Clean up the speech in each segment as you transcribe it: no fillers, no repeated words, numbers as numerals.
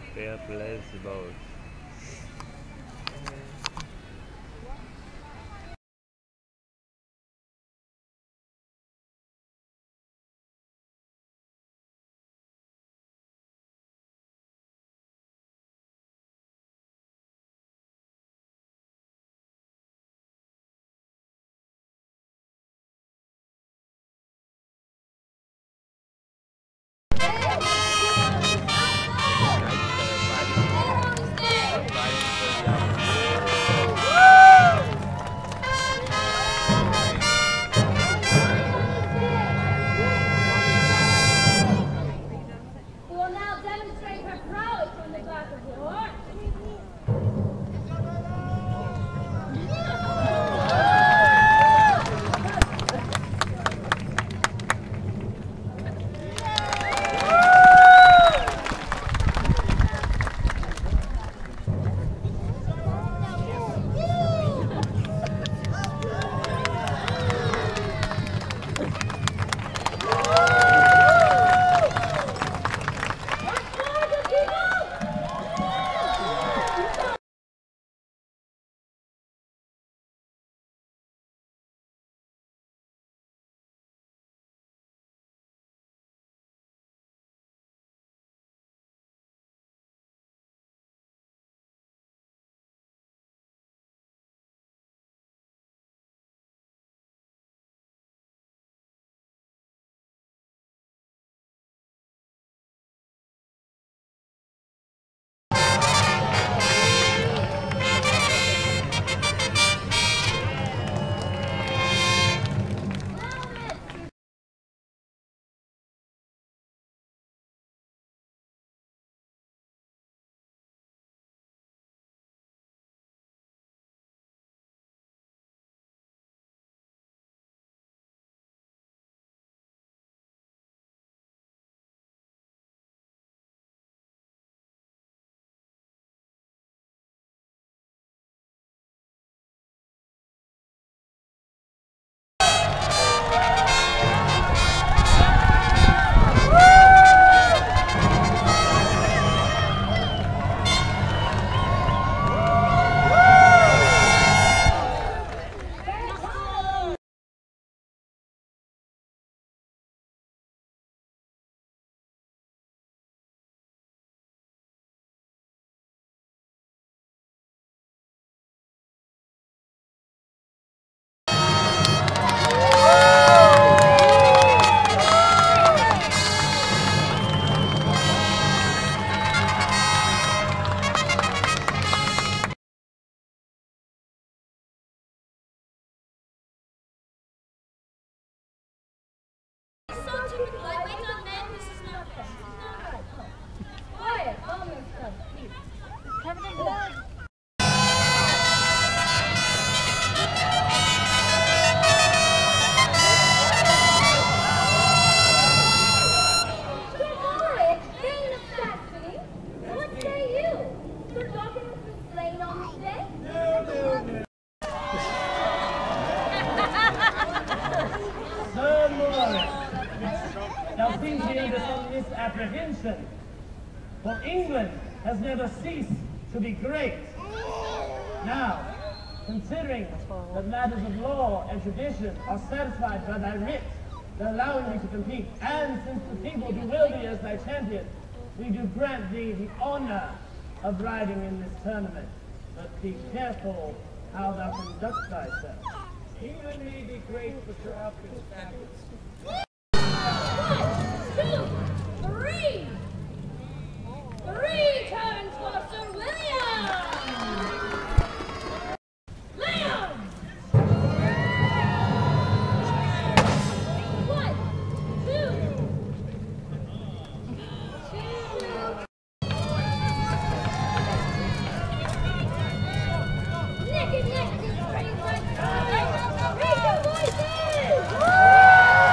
Fair plays both. Misapprehension, for England has never ceased to be great. Now, considering that matters of law and tradition are satisfied by thy writ, allowing thee to compete, and since the people do will thee as thy champion, we do grant thee the honor of riding in this tournament. But be careful how thou conduct thyself. England may be great, but your outfit is fabulous. 1, 2, 3! 3 turns for Sir William! Liam! 1, 2, 2! Neck and neck, just raise my voices!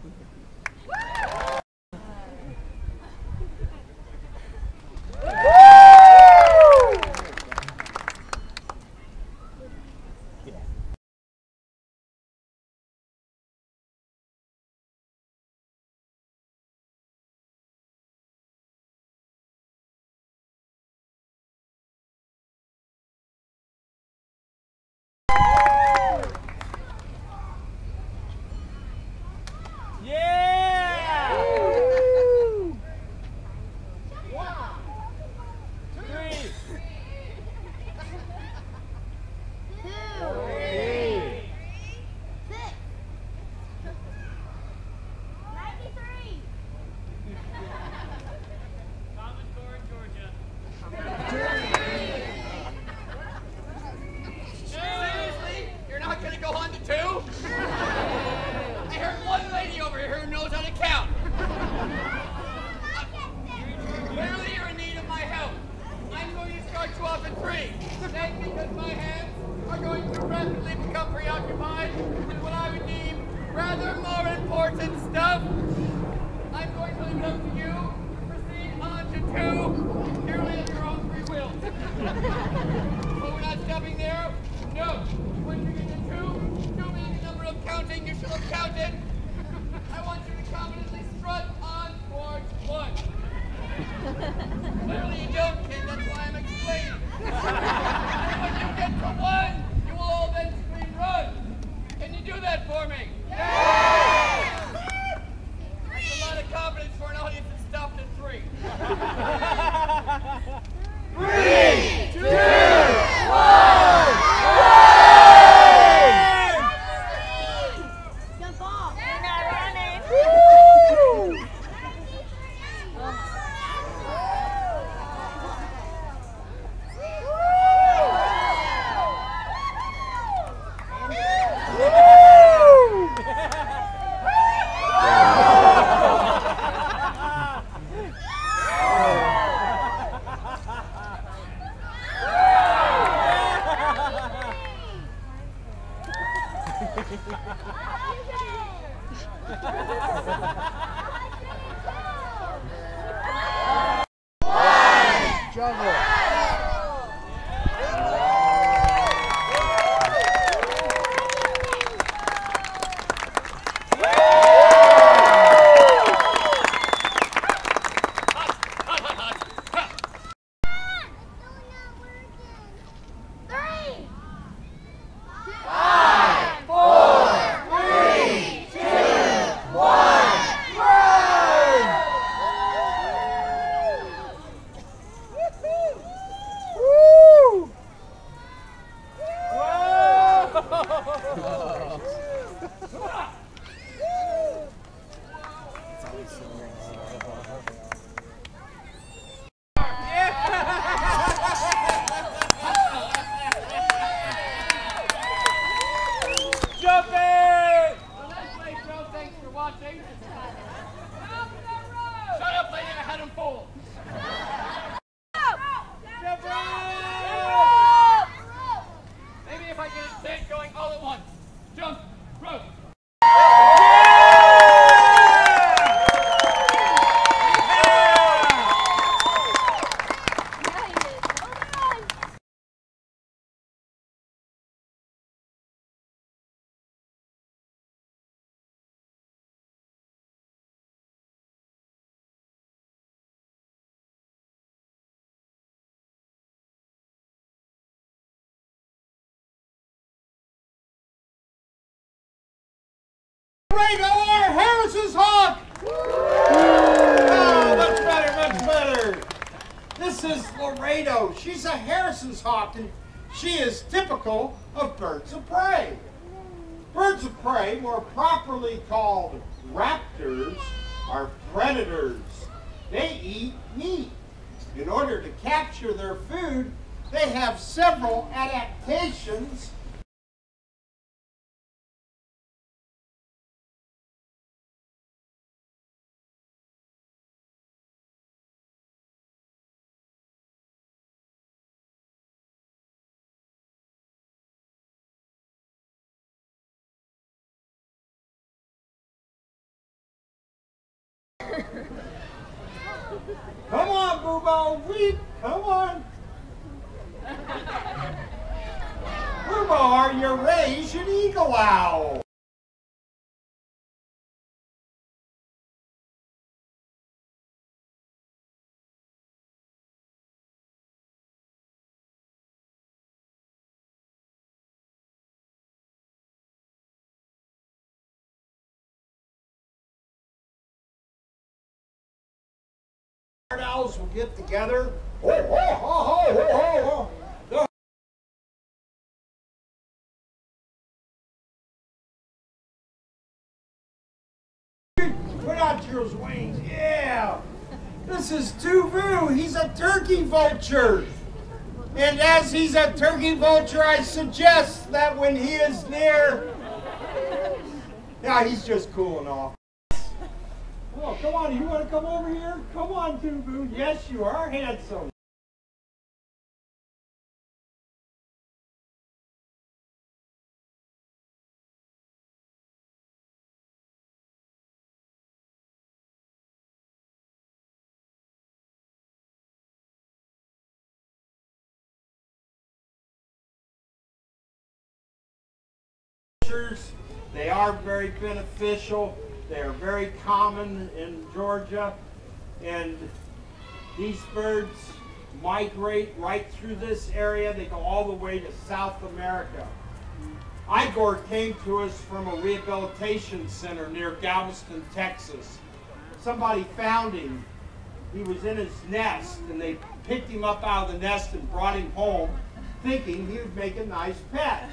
Our Harris's hawk! Oh, much better, much better. This is Laredo. She's a Harrison's hawk, and she is typical of birds of prey. Birds of prey, more properly called raptors, are predators. They eat meat. In order to capture their food, they have several adaptations Come on, Boo-Bo, weep. Come on. Boo-Bo, are you raised an eagle owl? Owls will get together. Oh, oh, oh, oh, oh, oh. Put out your wings, yeah. This is Tuvu. He's a turkey vulture. And as he's a turkey vulture, I suggest that when he is near, yeah, he's just cooling off. Oh, come on, you want to come over here? Come on, Tuvu. Yes, you are handsome. They are very beneficial. They are very common in Georgia, and these birds migrate right through this area. They go all the way to South America. Igor came to us from a rehabilitation center near Galveston, Texas. Somebody found him. He was in his nest, and they picked him up out of the nest and brought him home, thinking he would make a nice pet.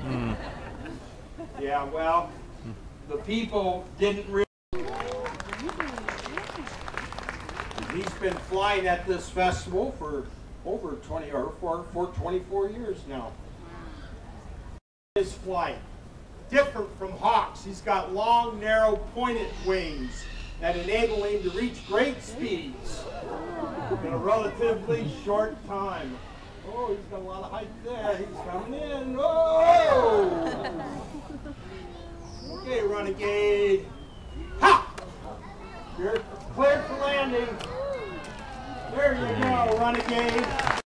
Yeah, well, the people didn't really. He's been flying at this festival for over 24 years now. His flight, different from hawks, he's got long, narrow, pointed wings that enable him to reach great speeds in a relatively short time. Oh, he's got a lot of height there. He's coming in. Oh! Okay, Renegade. Ha! You're cleared for landing. There you go, Renegade.